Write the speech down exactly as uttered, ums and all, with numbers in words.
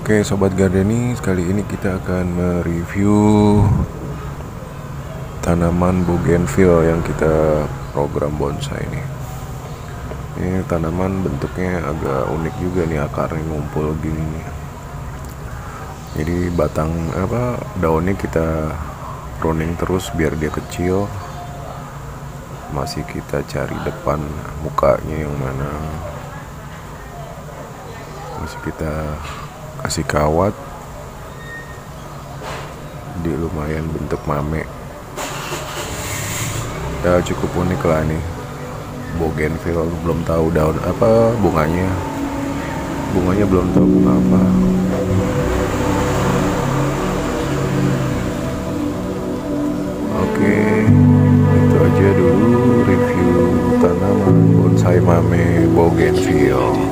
Oke Sobat Gardeni, kali ini kita akan mereview tanaman bougainville yang kita program bonsai ini. Ini tanaman bentuknya agak unik juga nih, akarnya ngumpul gini nih. Jadi batang apa daunnya kita pruning terus biar dia kecil. Masih kita cari depan mukanya yang mana. Masih kita kasih kawat. Di lumayan bentuk mame. Ya cukup unik lah nih bougainville. Belum tahu daun apa bunganya. Bunganya belum tahu bunga apa. Oke, itu aja dulu review tanaman bonsai mame bougainville.